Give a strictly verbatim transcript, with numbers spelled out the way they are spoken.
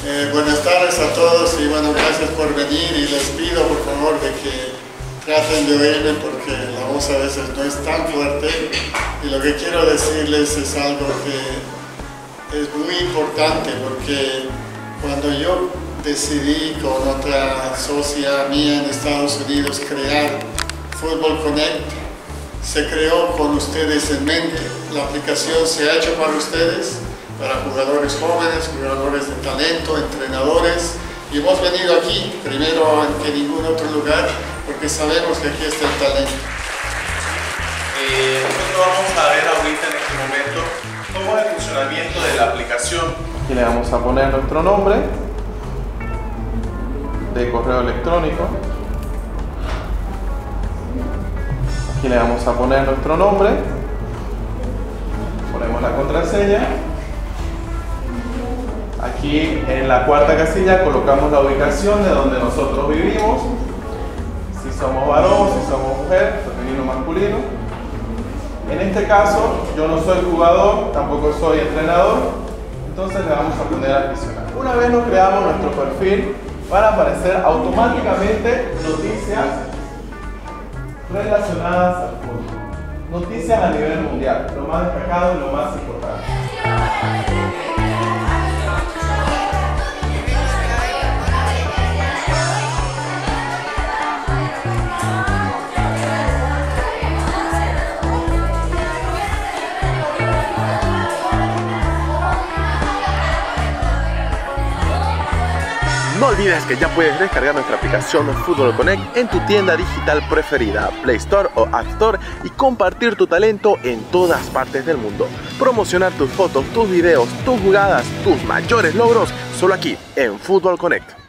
Eh, buenas tardes a todos y bueno, gracias por venir y les pido por favor de que traten de oírme porque la voz a veces no es tan fuerte y lo que quiero decirles es algo que es muy importante porque cuando yo decidí con otra socia mía en Estados Unidos crear Football Connect, se creó con ustedes en mente. La aplicación se ha hecho para ustedes, para jugadores jóvenes, jugadores de talento, entrenadores, y hemos venido aquí, primero que ningún otro lugar, porque sabemos que aquí está el talento. Eh, nosotros vamos a ver ahorita en este momento cómo es el funcionamiento de la aplicación. Aquí le vamos a poner nuestro nombre de correo electrónico. Aquí le vamos a poner nuestro nombre. Ponemos la contraseña. Aquí en la cuarta casilla colocamos la ubicación de donde nosotros vivimos. Si somos varón, si somos mujer, femenino o masculino. En este caso, yo no soy jugador, tampoco soy entrenador, entonces le vamos a poner adicional. Una vez nos creamos nuestro perfil, van a aparecer automáticamente noticias relacionadas al fútbol. Noticias a nivel mundial, lo más destacado y lo más importante. No olvides que ya puedes descargar nuestra aplicación Football Connect en tu tienda digital preferida, Play Store o App Store, y compartir tu talento en todas partes del mundo. Promocionar tus fotos, tus videos, tus jugadas, tus mayores logros, solo aquí en Football Connect.